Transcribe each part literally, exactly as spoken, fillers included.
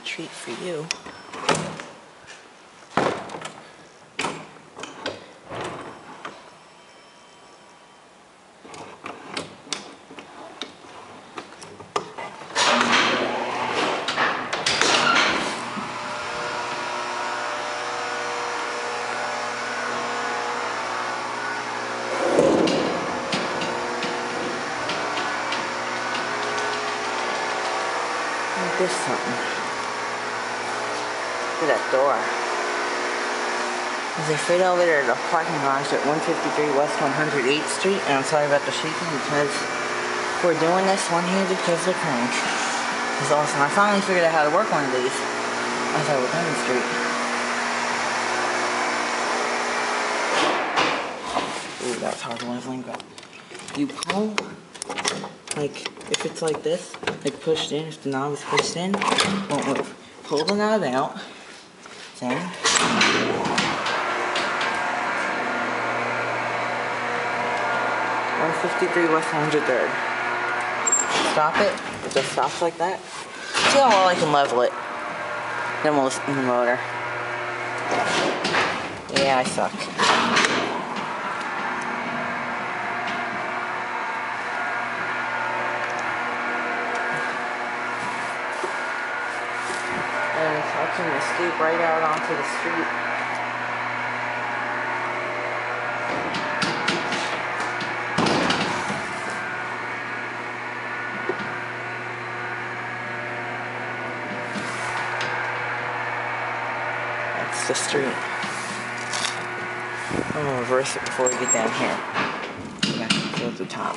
a treat for you. This something. Look at that door. There's a freight elevator at a parking garage at one fifty-three West one hundred eighth Street, and I'm sorry about the shaking because we're doing this one-handed because they're crank. It's awesome. I finally figured out how to work one of these as I would demonstrate. Ooh, that's hard leveling, but you pull. Like, if it's like this, like pushed in, if the knob is pushed in, it won't move. Pull the knob out, then one fifty-three West one hundred third. Stop it, it just stops like that. See how well I can level it. Then we'll listen to the motor. Yeah, I suck. And I can escape right out onto the street. That's the street. I'm gonna reverse it before we get down here. Back to the top.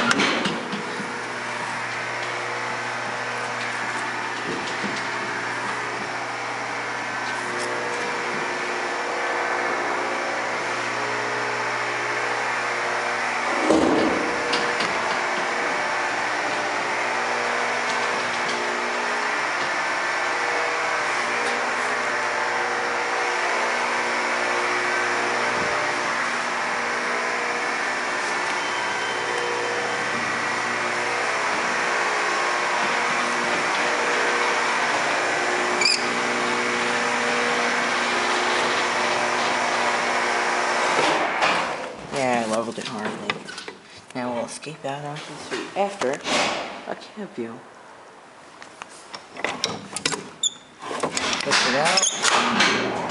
Yeah, I leveled it hard. Now we'll escape out onto the street after a cab view. Push it out.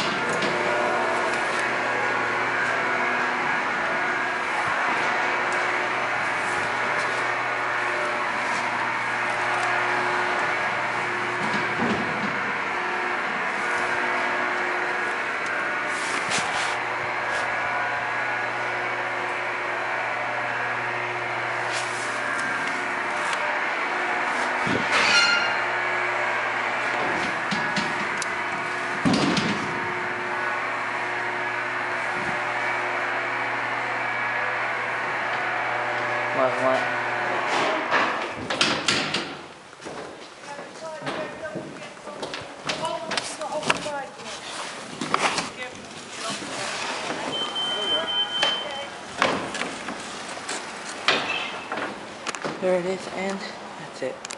Level it. There it is, and that's it.